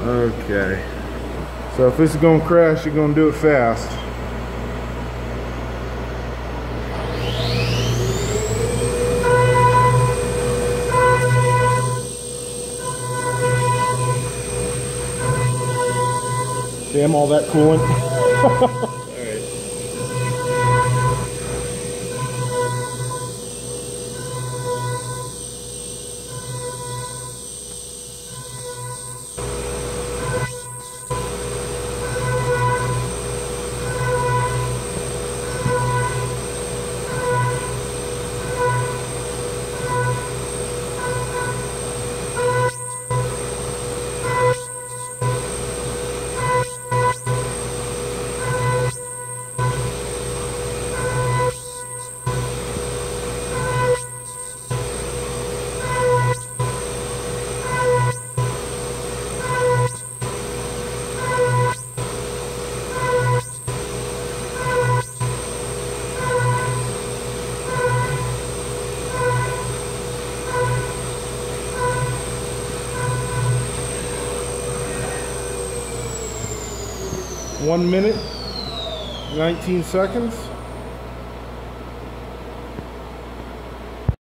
Okay. So if this is gonna crash, you're gonna do it fast. Damn all that coolant. 1 minute, 19 seconds.